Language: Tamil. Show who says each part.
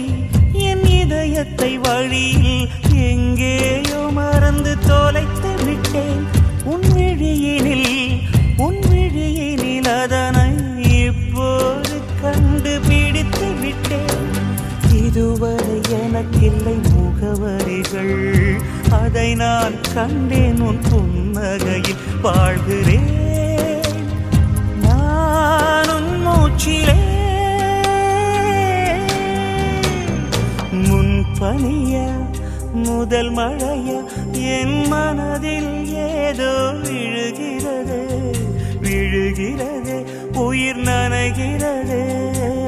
Speaker 1: என் இதயத்தை வழியில் எங்கேயோ மறந்து தொலைத்து விட்டேன். உன் விழியினில் அதனை இப்போது கண்டுபிடித்து விட்டேன். இதுவரை எனக்கில்லை முகவரிகள், அதை நான் கண்டேன் உன் புன்னகையில். வாழ்கிறேன் நான் உன் மூச்சிலே. முன்பனியா முதல் மழையா என் மனதில் ஏதோ விழுகிறது, உயிர் நனைகிறது.